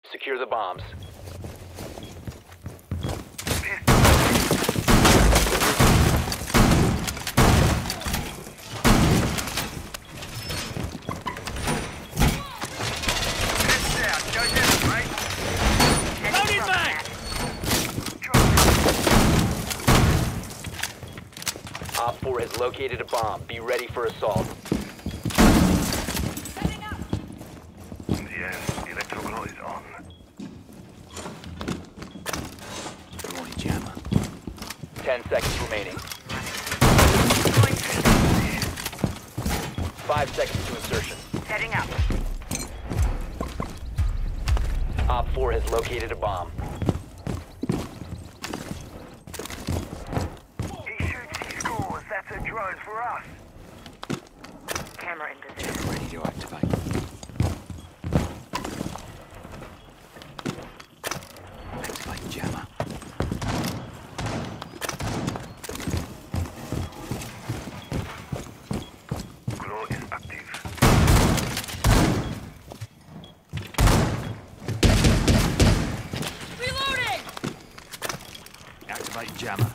Secure the bombs. Loading back! Op 4 has located a bomb. Be ready for assault. Yes, the electrical is on. Throwing jammer. 10 seconds remaining. 5 seconds to insertion. Setting up. Op 4 has located a bomb. He shoots, he scores. That's a drone for us. Camera in position. Ready to activate. Activate jammer. Claw is active. Reloading! Activate jammer.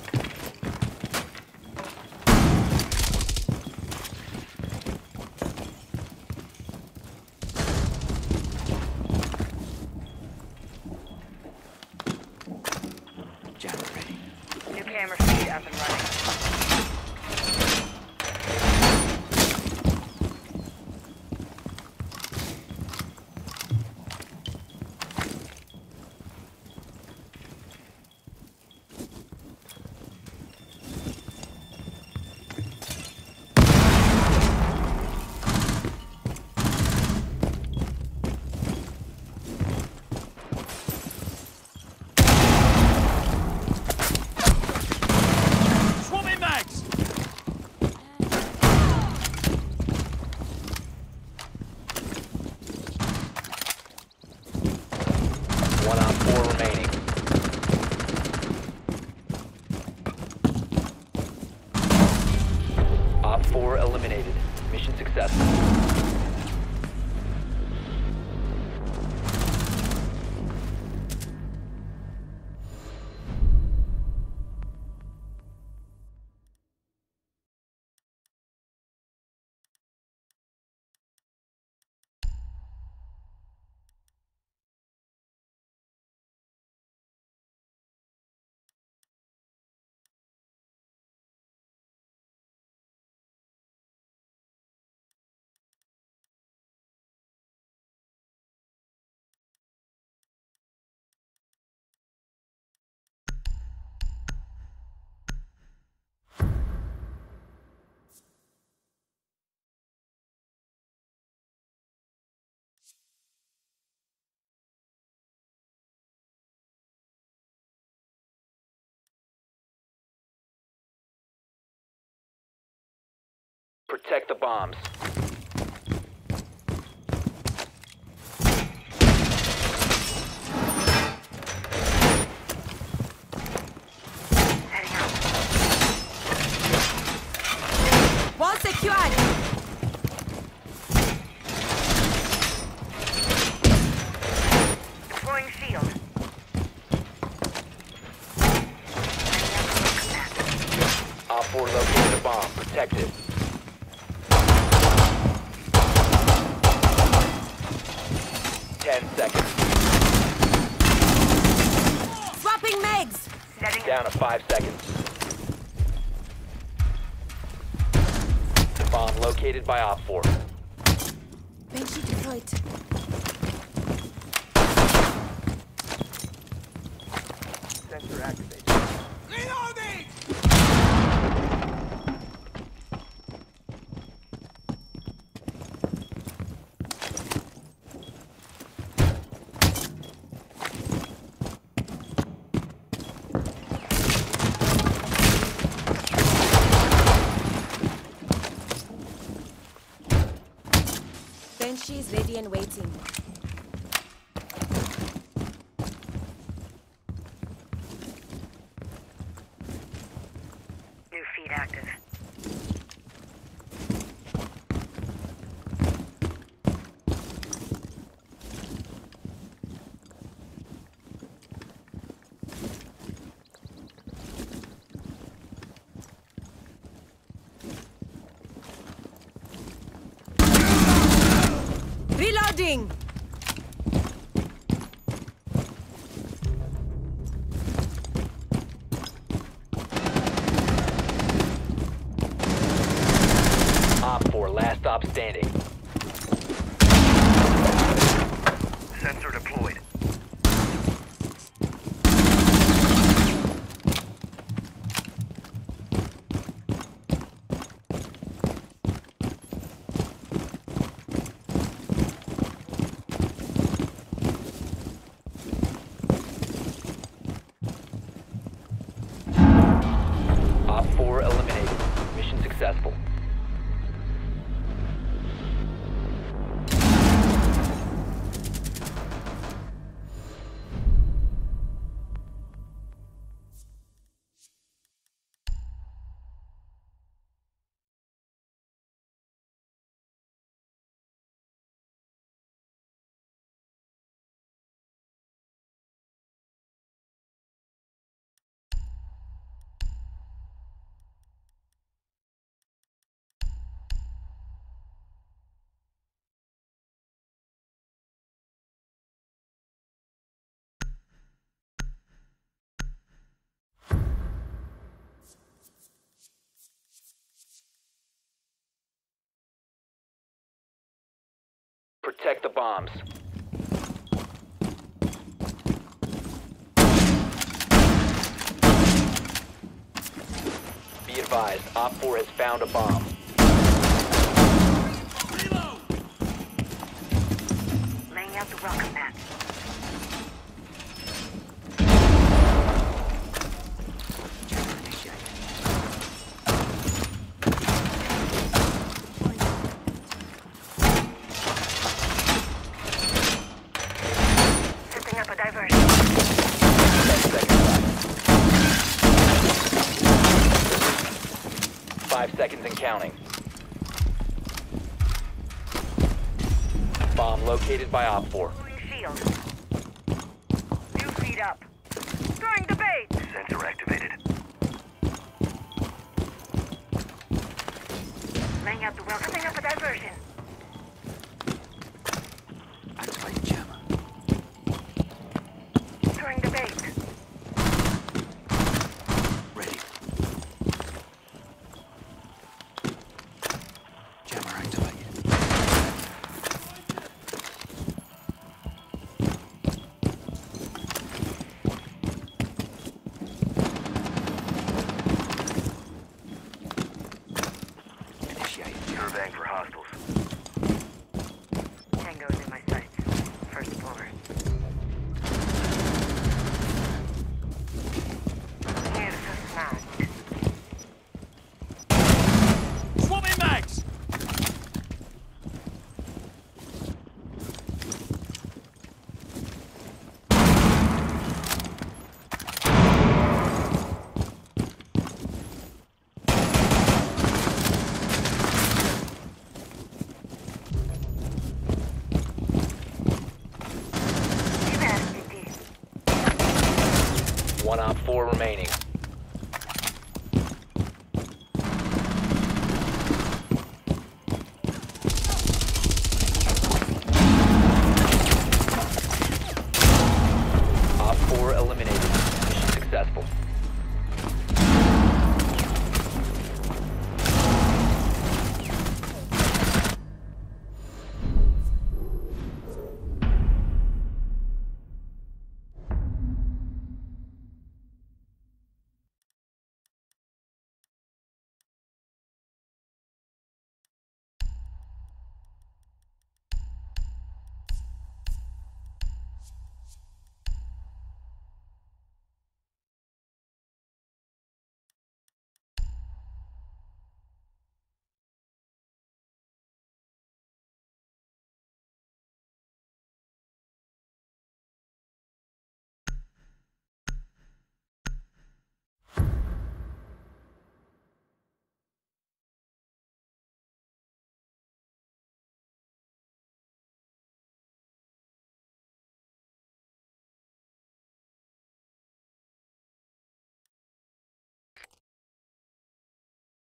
Jammer ready. New camera feed up and running. Swapping mags! One Op 4 remaining. Op 4 eliminated. Mission successful. Protect the bombs. Setting up. Wall secured. Deploying shield. Op 4 located a bomb. Protect it. Seconds. Swapping mags. Setting Down to 5 seconds. Bomb located by Op 4. Banshee deployed. Sensor activated. Reloading! Banshee is ready and waiting. new feed active. Reloading! Op 4, last stop standing. Sensor deployed. Op 4 eliminated. Mission successful. Protect the bombs. Be advised, Op 4 has found a bomb. Reload! Laying out the welcome mat. Jammer initiated. Setting up a diversion. 10 seconds left. 5 seconds and counting. Bomb located by Op 4. Pulling shield. 2 feet up. Throwing the bait. Sensor activated. Laying out the welcome. Setting up a diversion. Activated jammer. Throwing the bait. Ready. Jammer activated. Initiated jammer. Surveying for hostiles. Tango's in my sights. First floor. Here's a snack. Swapping mags! Humanity. 1 Op 4 remaining. Op 4 eliminated. Mission successful.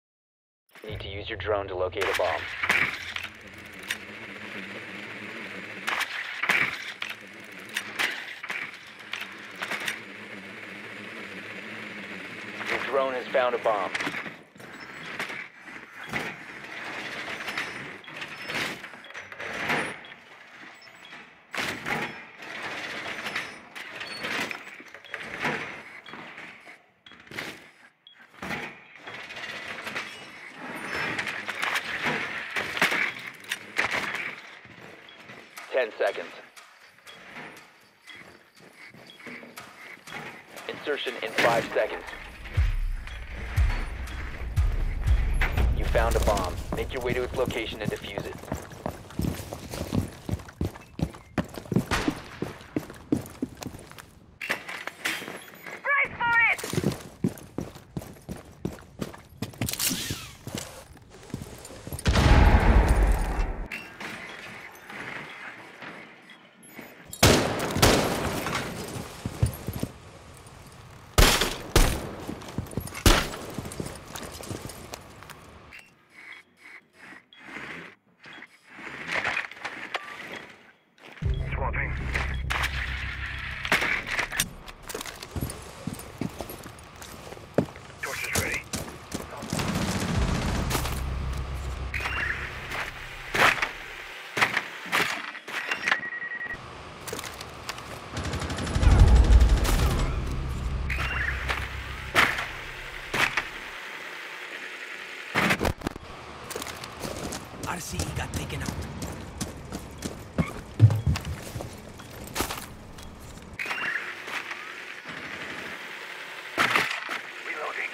Need to use your drone to locate a bomb. drone has found a bomb. Seconds. Insertion in 5 seconds. You found a bomb. Make your way to its location and defuse it. Brace for it! Swapping. Torch is ready. RCE got taken out. Reloading.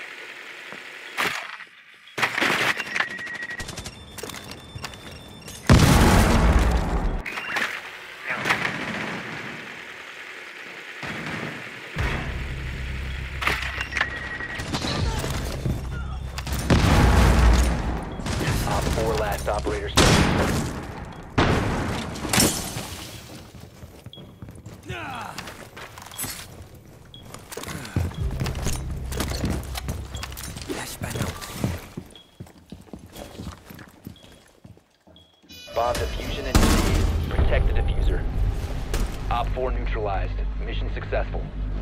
Op 4 last operator standing. Flashbang out. Bomb diffusion initiated. Protect the diffuser. Op 4 neutralized. Mission successful.